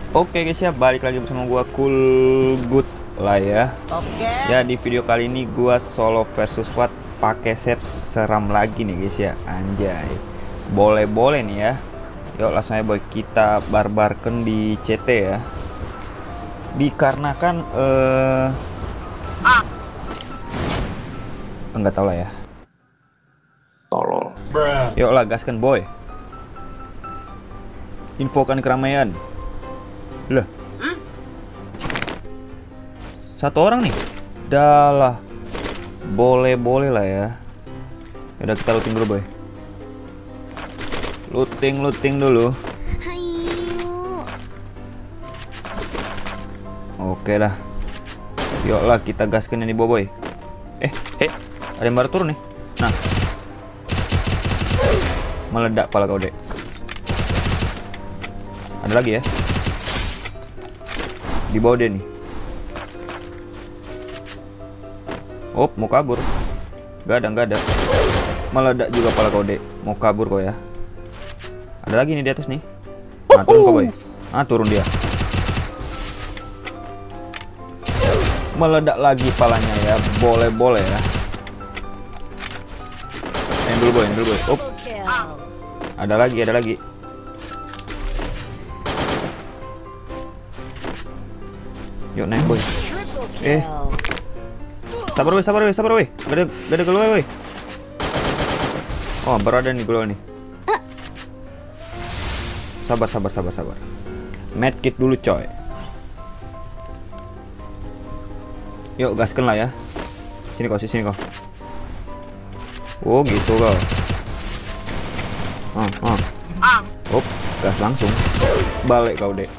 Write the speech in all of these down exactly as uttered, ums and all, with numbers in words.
Oke guys ya, balik lagi bersama gua Cool Good lah ya. Oke. Ya di video kali ini gua solo versus squad pakai set seram lagi nih guys ya. Anjay. Boleh-boleh nih ya. Yuk langsung aja boy, kita barbarkan di C T ya. Dikarenakan eh ah. enggak tahu lah ya. Tolol. Yuk lah gaskan boy. Infokan keramaian. Lah, satu orang nih. Dah lah, boleh-boleh lah ya. Udah kita looting dulu boy. Looting, looting dulu. Oke dah. Yuk lah kita gaskan ini boy. Eh, eh, ada yang baru turun nih. Nah, meledak pala kau dek. Ada lagi ya. Di bawah dia nih. Op, mau kabur. Gak ada, gak ada. Meledak juga pala kau dek. Mau kabur kau ya. Ada lagi nih di atas nih. Nah, turun kau boy. Ah, turun dia. Meledak lagi palanya ya. Boleh-boleh ya. Yang dulu boy, yang dulu boy. Op. Ada lagi, ada lagi. Yuk naik boy. Eh, sabar boy, sabar boy, sabar boy. Gak ada, gak ada keluar boy. Oh, baru ada nih keluar nih. Sabar, sabar, sabar, sabar. Medkit dulu coy. Yuk gaskan lah ya. Sini kau, sini kau. Oh gitu kau. Ah, ah. Op, gas langsung. Balik kau dek.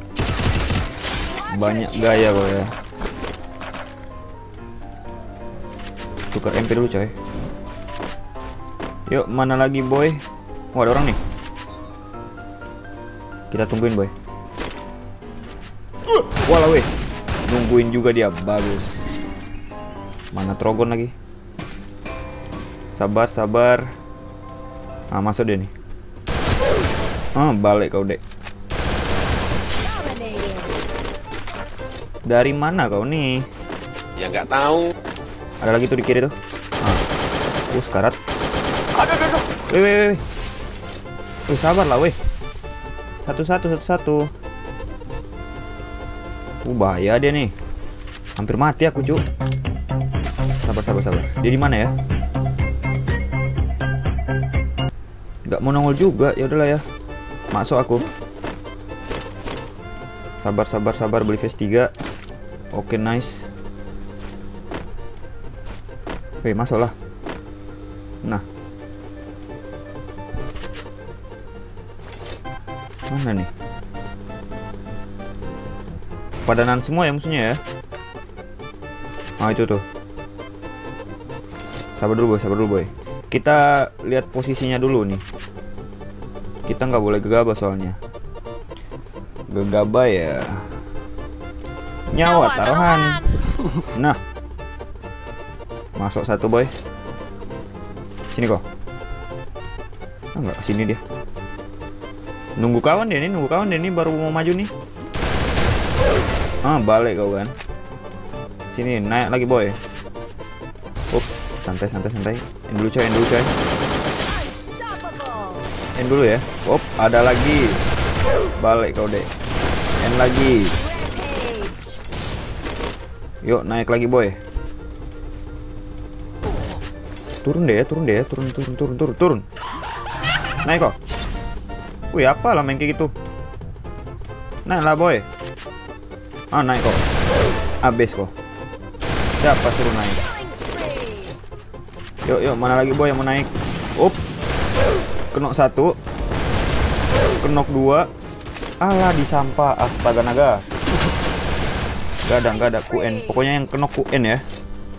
Banyak gaya kok ya. Tukar M P dulu coy. Yuk mana lagi boy. Wah ada orang nih. Kita tungguin boy. Walah weh. Nungguin juga dia. Bagus. Mana Trogon lagi. Sabar sabar. Ah masuk dia nih. Ah balik kau dek. Dari mana kau nih? Ya nggak tahu. Ada lagi tuh di kiri tuh. Ah. Uh, sekarat. Aduh, aduh, aduh. Weh, weh, weh. Weh, sabar lah, weh. Satu-satu, satu-satu. Uh, bahaya dia nih. Hampir mati aku, cu. Sabar, sabar, sabar. Dia di mana ya? Gak mau nongol juga. Ya udahlah ya. Masuk aku. Sabar, sabar, sabar. Beli phase tiga. Oke, nice. Oke, masuklah. Nah. Mana nih? Padanan semua ya musuhnya ya. Ah, itu tuh. Sabar dulu, boy. Sabar dulu, boy. Kita lihat posisinya dulu nih. Kita nggak boleh gegabah soalnya. Gegabah ya. Nyawa taruhan. Nah, masuk satu boy. Sini kok. Ah, nggak kesini dia. Nunggu kawan dia nih, nunggu kawan dia nih baru mau maju nih. Ah balik kau kan. Sini naik lagi boy. Up, santai santai santai. End dulu coy, end dulu coy. End dulu ya. Up, ada lagi. Balik kau deh. End lagi. Yuk naik lagi boy. Turun deh ya, turun deh ya, turun turun turun turun turun. Naik kok. Wih apa lah main kayak gitu. Naik lah boy. Ah naik kok. Abis kok. Siapa suruh naik? Yuk yuk mana lagi boy yang mau naik? Up. Kenok satu. Kenok dua. Alah di sampah. Astaga naga. Gak ada, gak ada Q N. Pokoknya yang kenok Q N ya.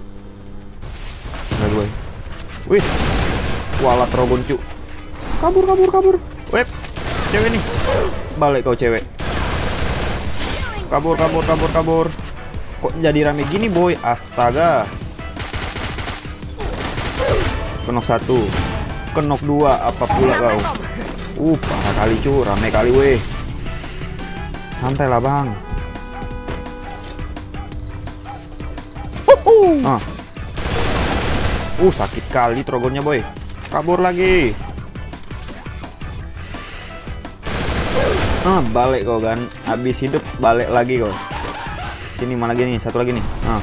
Nah, gue. Wih. Walah Trogon cu. Kabur, kabur, kabur. Wep. Cewek nih. Balik kau cewek. Kabur, kabur, kabur, kabur. Kok jadi rame gini boy? Astaga. Kenok satu. Kenok dua. Apa pula kau? Uh, parah kali cu. Rame kali weh. Santai lah bang. Ah. Uh sakit kali trogonnya boy. Kabur lagi. Ah balik kau kan. Habis hidup balik lagi kau. Sini mana lagi nih? Satu lagi nih. Ah.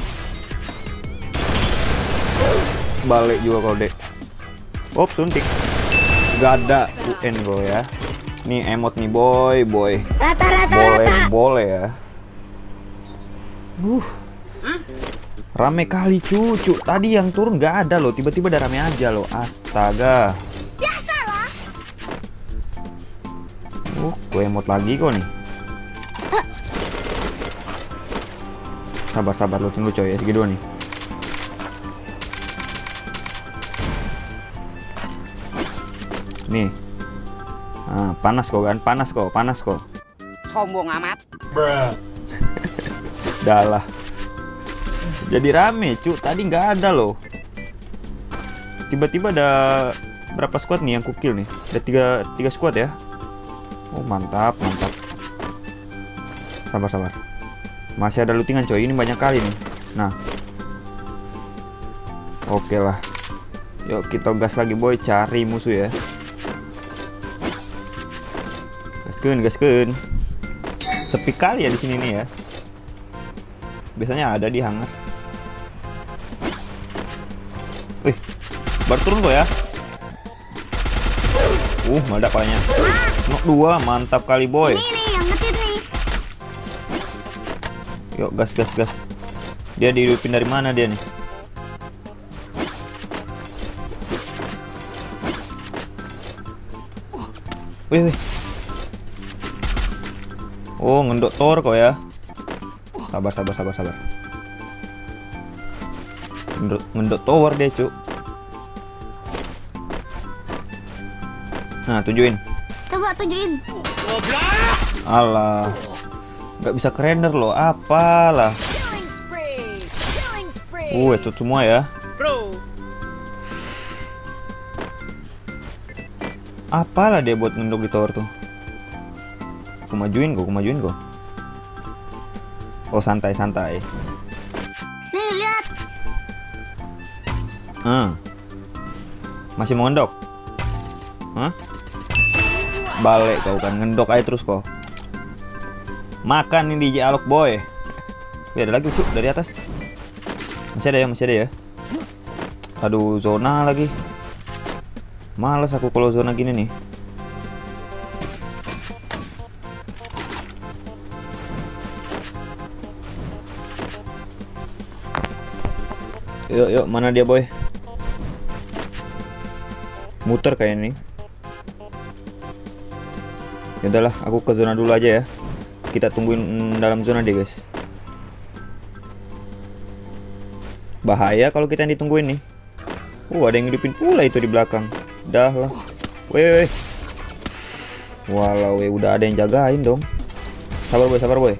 Balik juga kau dek. Op suntik. Gak ada U N kau ya. Nih emot nih boy boy. Boleh boleh ya. Uh. Rame kali cucu. Tadi yang turun gak ada loh. Tiba-tiba ada rame aja loh. Astaga. Biasalah. Uh, gue emot lagi kok nih. Sabar-sabar lo tunggu coy. Segitu nih. Nih. Nah, panas kok kan? Panas kok, panas kok. Sombong amat. Dah lah. Jadi rame cu, tadi nggak ada loh. Tiba-tiba ada berapa squad nih yang kukil nih? Ada tiga, tiga squad ya. Oh mantap, mantap. Sabar, sabar. Masih ada lootingan coy, ini banyak kali nih. Nah. Oke lah. Yuk kita gas lagi boy, cari musuh ya. Gaskeun, gaskeun. Sepi kali ya di sini nih ya. Biasanya ada di hangar. Wih, baru turun kok ya. Uh, meledak palanya. Nok dua, mantap kali boy. Ini nih yang ngetit nih. Yuk gas gas gas. Dia dihidupin dari mana dia nih? Wih wih. Oh ngendok tower kok ya. Sabar sabar sabar sabar. Ngendok, ngendok tower deh cuk. Nah tunjukin. Coba tunjukin. Alah, nggak bisa kerender loh. Apalah. Uh, headshot semua ya. Bro. Apalah dia buat ngendok di tower tuh. Aku majuin kok, aku majuin kok. Oh santai santai. Nih lihat. Hmm. Masih mau ngendok? Hah? Balik kau kan, ngendok aja terus kok. Makan ini di alok boy. Wih, ada lagi cuk dari atas. Masih ada ya, masih ada ya. Aduh, zona lagi. Males aku kalau zona gini nih. Yuk, yuk, mana dia boy? Muter kayak ini. Ya udahlah, aku ke zona dulu aja ya. Kita tungguin dalam zona deh guys. Bahaya kalau kita yang ditungguin nih. Uh, ada yang ngidupin pula itu di belakang. Dah lah. Weh, weh. Walau, weh, udah ada yang jagain dong. Sabar boy, sabar boy.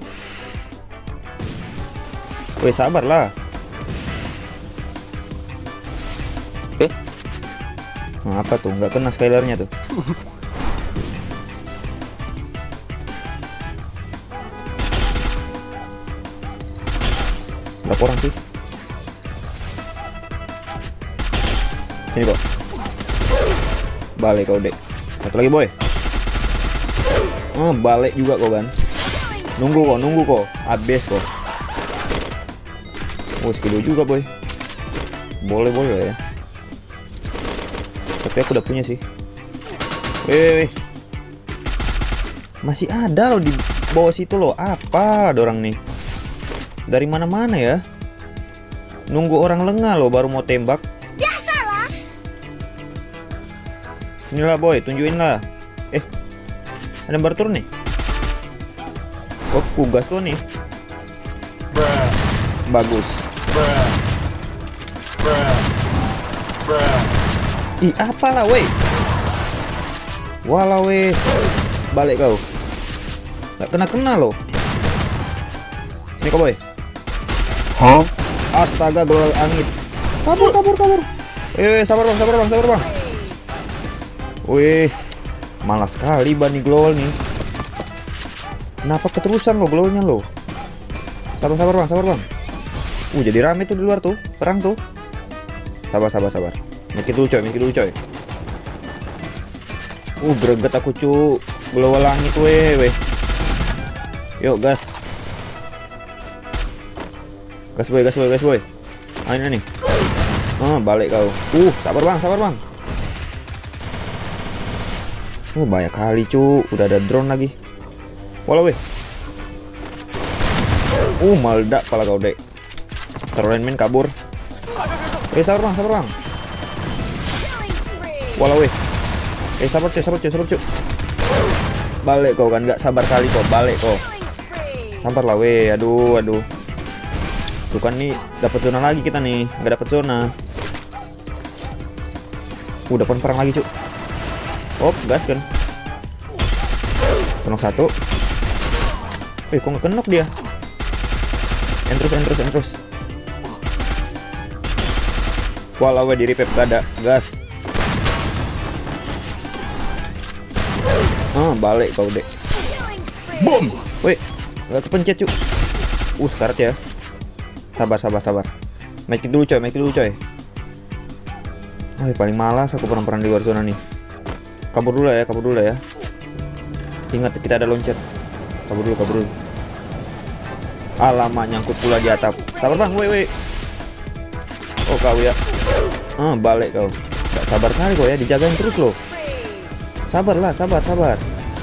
Weh, sabar lah. Eh? Nah, apa tuh? Nggak kena skylarnya tuh. Berapa orang sih? Sini kok. Balik kau dek. Satu lagi boy. Oh, balik juga kok kan. Nunggu kok, nunggu kok. Abis kok. Oh, skill juga boy. Boleh boleh ya. Tapi aku udah punya sih. Wih, masih ada loh di bawah situ loh. Apa ada orang nih? Dari mana-mana ya? Nunggu orang lengah loh baru mau tembak. Biasalah. Inilah boy, tunjukin lah. Eh, ada yang baru turun nih. Oh, kugas kok nih. Bruh. Bagus. Bruh. Bruh. Bruh. Ih, apalah weh. Walau weh. Balik kau. Gak kena-kena loh. Ini kau boy. Huh? Astaga, global angin. Kabur, kabur, kabur. Eh, sabar bang, sabar bang, sabar bang. Wih, malas sekali ban nih global nih. Kenapa keterusan lo glownya lo? Sabar sabar bang, sabar bang. Uh jadi rame tuh di luar tuh, perang tuh. Sabar sabar sabar. Mikir dulu coy, mikir dulu coy. Uh greget aku cu. Glow langit weh weh. Yuk gas. Gas boy, gas boy, gas boy. Ah ini nih. Ah balik kau. Uh sabar bang, sabar bang. Uh banyak kali cu. Udah ada drone lagi. Walau weh. Uh meledak pala kau dek. Taruhin main kabur. Eh sabar bang, sabar bang. Walau weh. Eh sabar cuy, sabar cuy, sabar cuy. Balik kau kan, nggak sabar kali kau, balik kau. Sabar lah weh, aduh, aduh. Tuh kan nih, dapat zona lagi kita nih, nggak dapat zona. Uh, dapat perang lagi cuy. Oh, gas kan. Kenok satu. Eh, kok nggak kenok dia? Entrus, entrus, entrus. Walau weh di repep gak ada, gas. Ah, balik kau dek. Boom. Weh, nggak kepencet cuy. Uh, sekarat ya. Sabar, sabar, sabar. Make it dulu coy, make it dulu coy. Ah, paling malas aku perang-perang di luar zona nih. Kabur dulu ya, kabur dulu ya. Ingat kita ada loncat. Kabur dulu, kabur dulu. Alamak, nyangkut pula di atap. Sabar bang, weh weh. Oh kau ya. Ah, balik kau. Gak sabar kali kau ya, dijagain terus loh. Sabarlah, sabar, sabar.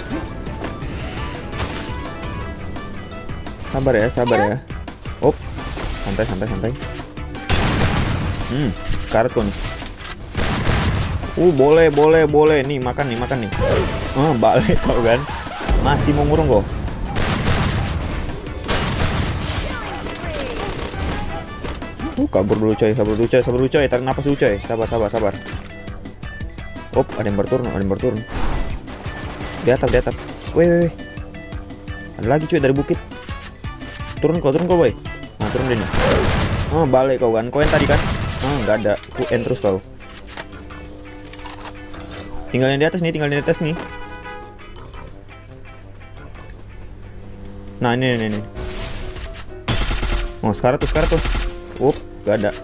Sabar ya, sabar ya. Op, santai, santai, santai. Hmm, karet kau nih. Uh, boleh, boleh, boleh. Nih, makan nih, makan nih. Ah, balik kau kan. Masih mau ngurung kau. Uh, kabur dulu coy, kabur dulu coy, sabar dulu coy. Tarik napas dulu coy. Sabar, sabar, sabar. Op, ada yang berturun, ada yang berturun. Di atap, di atap. Weh, weh, weh. Ada lagi cuy dari bukit. Turun kau, turun kau boy. Nah, turun deh nih. Oh, balik kau kan. Kau yang tadi kan? Oh, nggak ada. Ku end terus kau. Tinggal yang di atas nih, tinggal di atas nih. Nah, ini, ini, ini. Oh, sekarang tuh, sekarang tuh. Up, nggak ada.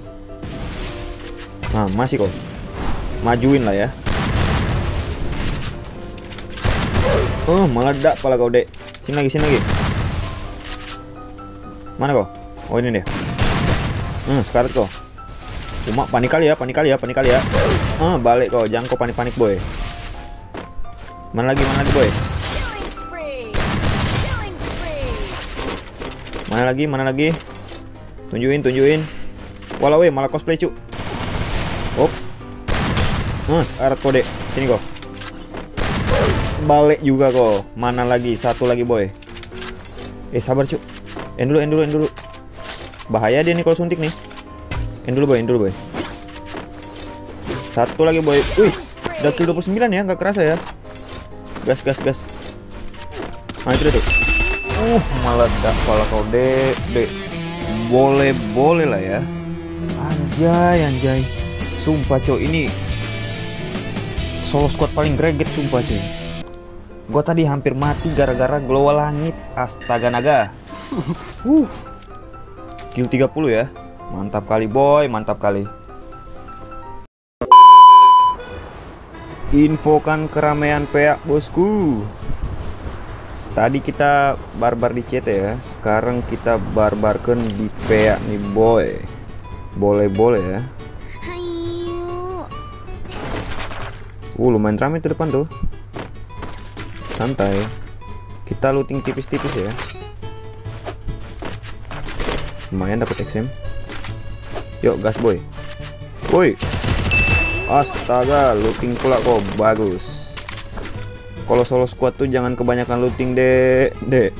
Nah, masih kau. Majuin lah ya. Oh, meledak pala kau dek. Sini lagi, sini lagi. Mana kau? Oh ini dia. Hmm, sekarang kau. Cuma panik kali ya, panik kali ya, panik kali ya. Ah, balik kau, jangan kau panik-panik boy. Mana lagi, mana lagi boy? Mana lagi, mana lagi? Tunjukin, tunjukin. Walau weh, malah cosplay cu. Op. Ah, sekarat kau dek. Sini kau. Balik juga kok. Mana lagi? Satu lagi boy. Eh sabar cu. End dulu, end dulu, end dulu. Bahaya dia nih kalau suntik nih. End dulu boy, end dulu boy. Satu lagi boy. Wih, udah kill dua puluh sembilan ya, nggak kerasa ya. Gas, gas, gas. Nah itu dia tuh. Uh, meledak kepala kau dek, dek. Boleh, boleh lah ya. Anjay, anjay. Sumpah coy, ini solo squad paling greget sumpah coy. Gua tadi hampir mati gara-gara glow langit. Astaga naga. uh. Kill tiga puluh ya. Mantap kali boy, mantap kali. Infokan keramaian P A bosku. Tadi kita barbar di C T ya. Sekarang kita barbarkan di P A nih boy. Boleh-boleh ya. Hayu. Uh, lumayan ramai tuh depan tuh. Santai. Kita looting tipis-tipis ya. Lumayan dapat X M. Yuk gas boy. Woi. Astaga, looting pula kok. Bagus. Kalau solo squad tuh jangan kebanyakan looting dek, dek.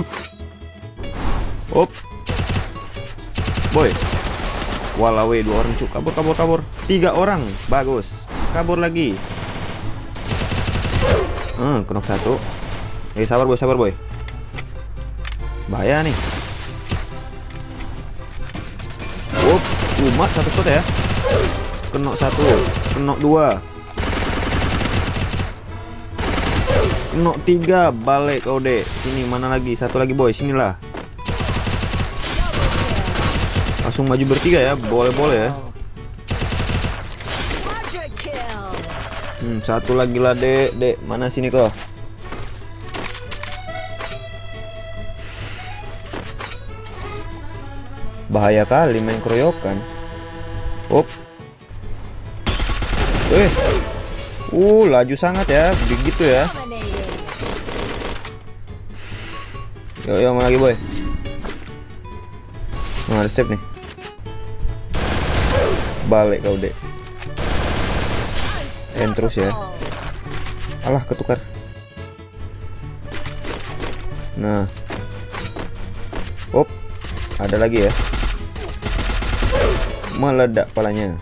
Op. Boy. Walau dua orang cuk. Kabur, kabur, kabur. Tiga orang. Bagus. Kabur lagi. Hmm, kenok satu. Eh, sabar boy, sabar boy. Bahaya nih. Up, umat satu shot ya. Kenok satu, kenok dua. No tiga, balik kau dek. Sini mana lagi? Satu lagi boy, sinilah. Langsung maju bertiga ya, boleh-boleh ya. Hmm, satu lagi lah dek, dek. Mana sini kau? Bahaya kali main keroyokan. Op. Eh. Uh, laju sangat ya, begitu ya. Yo yo, mana lagi boy? Nah, ada step nih. Balik kau dek. End terus ya. Alah, ketukar. Nah. Op. Ada lagi ya. Meledak palanya.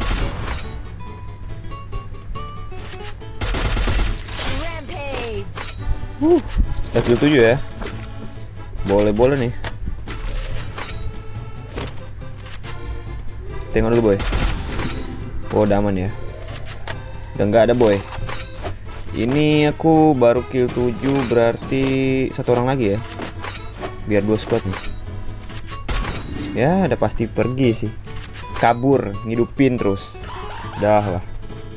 Uh, F tujuh ya. Boleh-boleh nih. Tengok dulu boy. Oh, udah aman ya. Udah nggak ada boy. Ini aku baru kill tujuh, berarti satu orang lagi ya. Biar dua squad nih. Ya, udah pasti pergi sih. Kabur, ngidupin terus. Dah lah.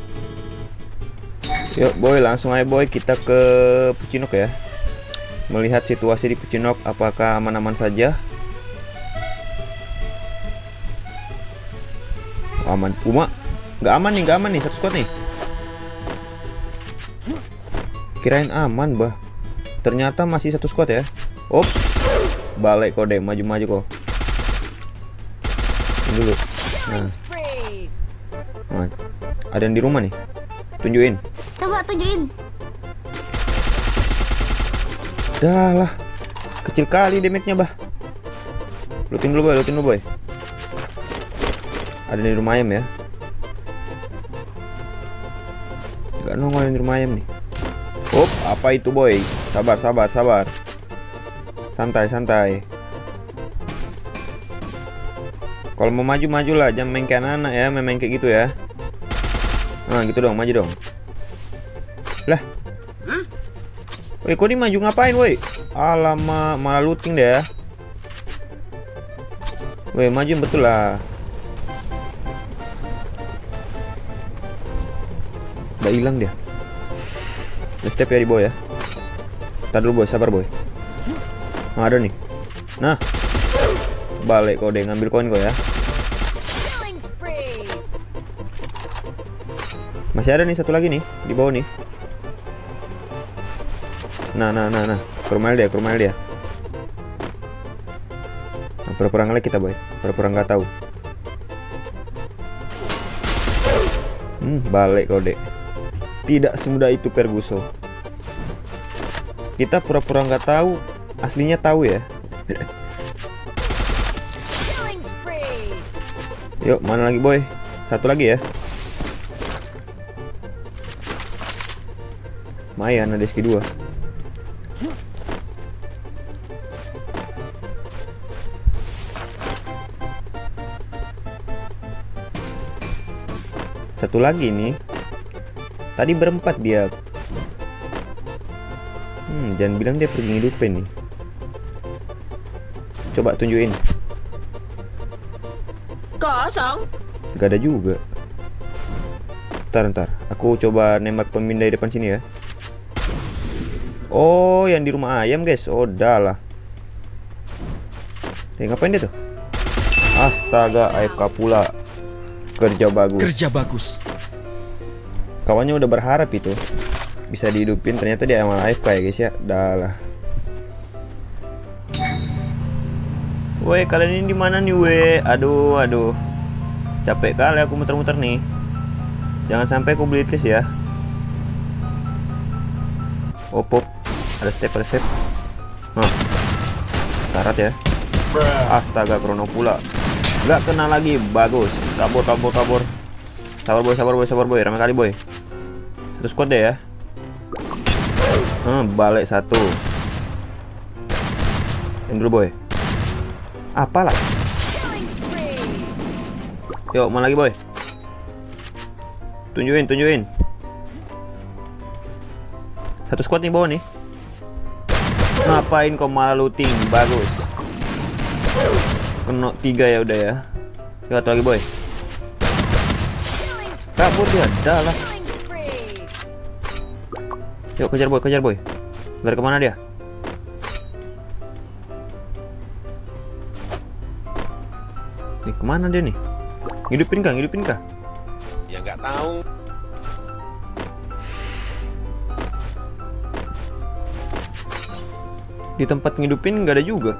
Yuk boy, langsung aja boy, kita ke Puchinok ya. Melihat situasi di Puchinok, apakah aman-aman saja. Aman. Uma, nggak aman nih, nggak aman nih, satu squad nih. Kirain aman bah. Ternyata masih satu squad ya. Op. Balik kode, maju-maju kok. Ini dulu. Nah. Nah. Ada yang di rumah nih. Tunjukin. Coba tunjukin. Dah lah. Kecil kali damage-nya bah. Looting dulu boy, looting dulu boy. Ada di rumah ayam ya. Gak nongol di rumah ayam nih. Op, apa itu boy? Sabar, sabar, sabar. Santai, santai. Kalau mau maju, majulah. Jangan main kayak anak-anak ya, main, main kayak gitu ya. Nah, gitu dong, maju dong. Lah. Woi, kok dia maju ngapain, woi? Alamak, malah looting deh ya. Woi, maju betul lah. Udah hilang dia. Udah step ya di boy ya. Ntar dulu boy, sabar boy. Nah, ada nih. Nah. Balik kode, ngambil koin kok ya. Masih ada nih satu lagi nih di bawah nih. Nah, nah, nah, nah. Ke rumah dia, ke rumah dia. Nah, pura-pura ngelek kita boy. Pura-pura nggak tahu. Hmm, balik kode. Tidak semudah itu Perguso. Kita pura-pura nggak tahu, aslinya tahu ya. Yuk, mana lagi boy? Satu lagi ya. Lumayan ada S K dua. Satu lagi nih. Tadi berempat dia. Hmm, jangan bilang dia pergi ngidupin nih. Coba tunjukin. Kosong. Gak ada juga. Ntar, ntar. Aku coba nembak pemimpin dari depan sini ya. Oh, yang di rumah ayam guys. Oh, dah lah. Eh, ngapain dia tuh? Astaga, A F K pula. Kerja bagus. Kerja bagus. Kawannya udah berharap itu bisa dihidupin, ternyata dia emang A F K ya guys ya. Dah lah. Woi, kalian ini di mana nih, weh? Aduh, aduh. Capek kali aku muter-muter nih. Jangan sampai aku beli tes ya. Op, op. Ada step, ada step. Nah. Karat ya. Astaga, krono pula. Gak kena lagi, bagus. Kabur, kabur, kabur. Sabar boy, sabar boy, sabar boy. Ramai kali boy. Satu squad deh ya. Hmm, balik satu. Yang dulu boy. Apalah. Yuk, mana lagi boy? Tunjukin, tunjukin. Satu squad nih bawah nih. Ngapain kau malah looting? Bagus. Kena tiga ya udah ya. Yuk satu lagi boy. Kabur dia, dah lah. Yuk kejar boy, kejar boy. Lari kemana dia? Nih kemana dia nih? Ngidupin kah? Ngidupin kah? Ya nggak tahu. Di tempat ngidupin nggak ada juga.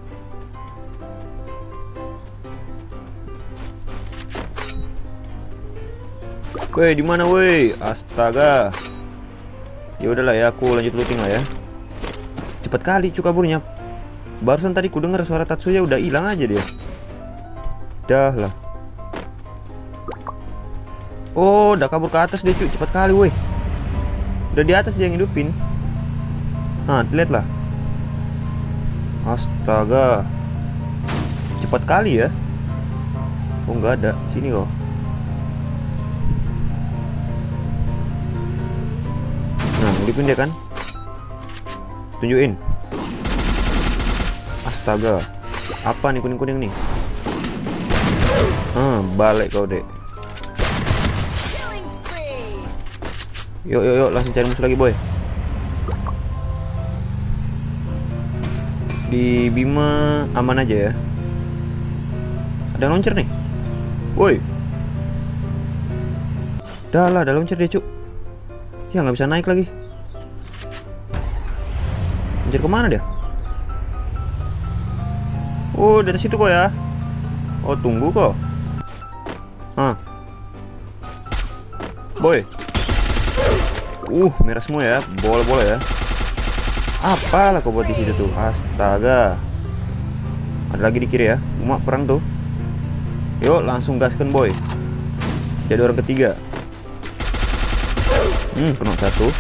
Woi, di mana woi? Astaga. Ya udahlah ya, aku lanjut looting lah ya. Cepat kali cu kaburnya. Barusan tadi ku dengar suara Tatsuya udah hilang aja dia. Dah lah. Oh, udah kabur ke atas dia cu, cepat kali woi. Udah di atas dia ngidupin. Nah, lihat lah. Astaga. Cepat kali ya. Oh, nggak ada. Sini kok. Nah, ngidupin dia kan. Tunjukin. Astaga. Apa nih kuning-kuning nih? Ah, balik kau dek. Yuk, yuk, yuk, langsung cari musuh lagi boy. Di Bima aman aja ya. Ada launcher nih. Woi. Dah lah, ada launcher dia cuk. Ya nggak bisa naik lagi. Launcher kemana dia? Oh, dari situ kok ya. Oh, tunggu kok. Hah. Boy. Uh, merah semua ya. Bola-bola ya. Apalah kau buat di situ tuh? Astaga. Ada lagi di kiri ya. Umak perang tuh. Yuk, langsung gaskan boy. Jadi orang ketiga. Hmm, kena satu.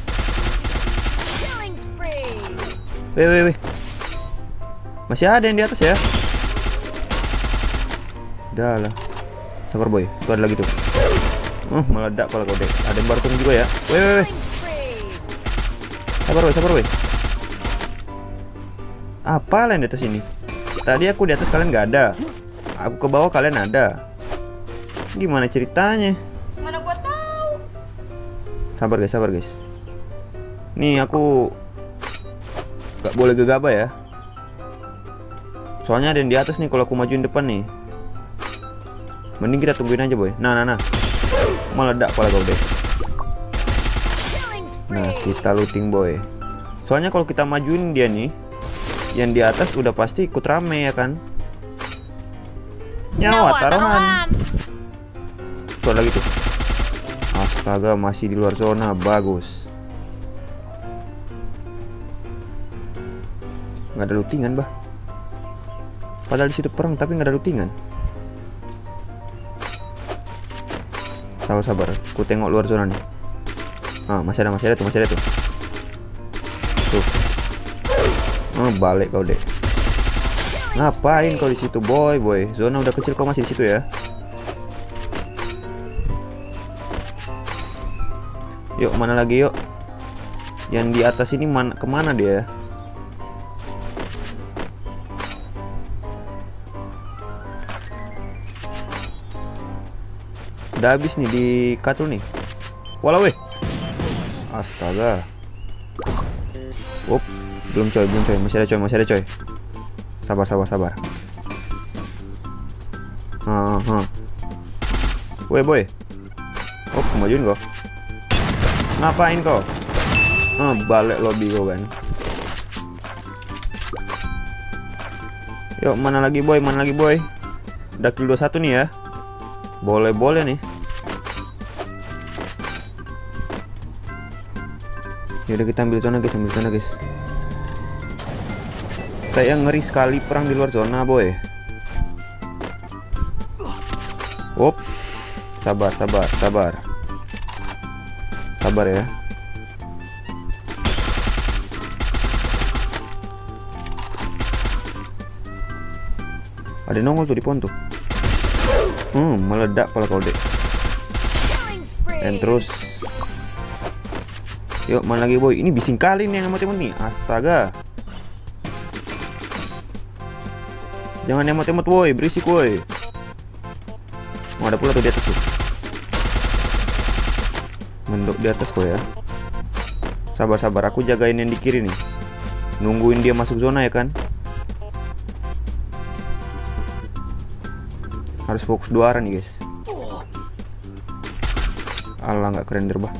Weh, weh, weh. Masih ada yang di atas ya. Udah lah. Sabar boy. Tuh ada lagi tuh. Oh, meledak pala kau deh. Ada yang baru turun juga ya. Weh, weh, weh. Sabar boy, sabar boy. Apa lain di atas ini? Tadi aku di atas kalian nggak ada. Aku ke bawah kalian ada. Gimana ceritanya? Mana gua tahu. Sabar guys, sabar guys. Nih aku nggak boleh gegabah ya. Soalnya ada yang di atas nih kalau aku majuin depan nih. Mending kita tungguin aja boy. Nah, nah, nah. Meledak pala kau deh. Nah, kita looting boy. Soalnya kalau kita majuin dia nih, yang di atas udah pasti ikut rame ya kan. Nyawa taruhan. Tuh lagi tuh. Astaga, masih di luar zona. Bagus. Nggak ada lootingan bah. Padahal di situ perang tapi nggak ada lootingan. Sabar sabar. Ku tengok luar zona nih. Ah, masih ada, masih ada tuh, masih ada tuh. Tuh. Oh, balik kau dek. Ngapain kau di situ, boy, boy? Zona udah kecil, kau masih di situ ya. Yuk, mana lagi yuk? Yang di atas ini mana, kemana dia? Udah habis nih di katul nih. Walau weh. Astaga. Up, belum coy, belum coy, masih ada coy, masih ada coy. Sabar, sabar, sabar. Ah, ah. Woi boy. Oh, kemajuin kok. Ngapain kok? Ah, balik lobby kok kan. Yuk, mana lagi boy, mana lagi boy? Udah kill dua puluh satu nih ya. Boleh, boleh nih. Ya udah kita ambil zona guys, ambil zona guys. Saya ngeri sekali perang di luar zona boy. Op, sabar, sabar, sabar, sabar ya. Ada nongol tuh di pohon tuh. Hmm, meledak pala kau dek. And terus. Yuk, mana lagi boy? Ini bising kali nih yang emot-emot nih. Astaga. Jangan emot-emot boy, berisik boy. Oh, ada pula tuh di atas tuh. Mendok di atas kok ya. Sabar-sabar, aku jagain yang di kiri nih. Nungguin dia masuk zona ya kan. Harus fokus dua arah nih guys. Alah, nggak keren derbah.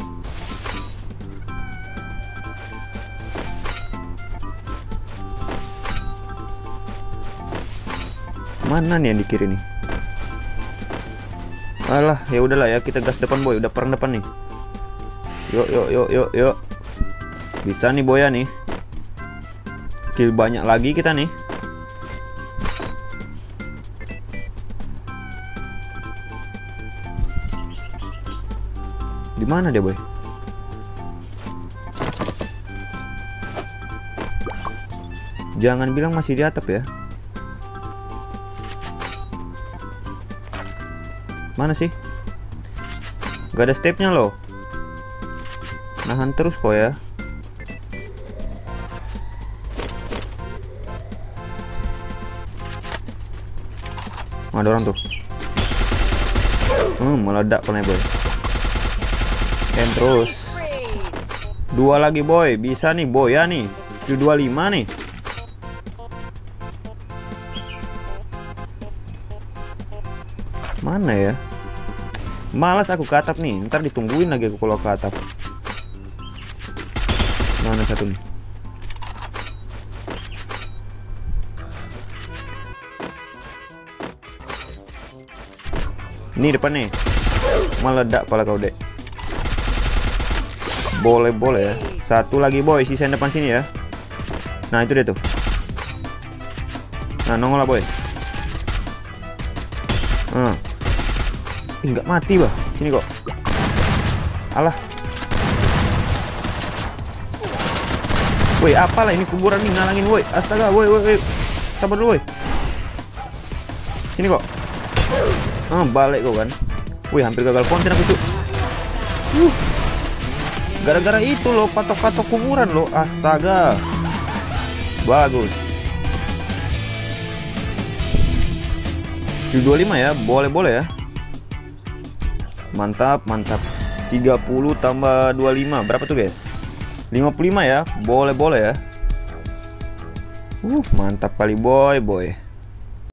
Mana nih yang di kiri nih? Alah, ya udahlah ya, kita gas depan boy, udah perang depan nih. Yuk yuk yuk yuk yuk. Bisa nih boya nih. Kill banyak lagi kita nih. Di mana dia boy? Jangan bilang masih di atap ya. Mana sih? Gak ada stepnya loh. Nahan terus kok ya. Ada orang tuh. Hmm, meledak panai boy. And terus. Dua lagi boy. Bisa nih boy ya nih. Q dua puluh lima nih. Mana ya? Malas aku ke atap nih. Ntar ditungguin lagi aku kalau ke atap. Mana satu nih? Ini depan nih. Meledak pala kau dek. Boleh boleh ya. Satu lagi boy. Sisa depan sini ya. Nah itu dia tuh. Nah nongol lah boy. Hmm. Nggak mati bah, sini kok. Alah. Woi, apalah ini kuburan nih ngalangin woi. Astaga, woi woi woi. Sabar dulu woi. Sini kok. Ah, balik kok kan. Woi, hampir gagal konten aku tuh. Uh. Gara-gara itu loh, patok-patok kuburan loh. Astaga. Bagus. Q dua puluh lima ya, boleh-boleh ya. Mantap, mantap. Tiga puluh tambah dua puluh lima. Berapa tuh, guys? lima puluh lima ya. Boleh-boleh ya. Uh, mantap kali boy, boy.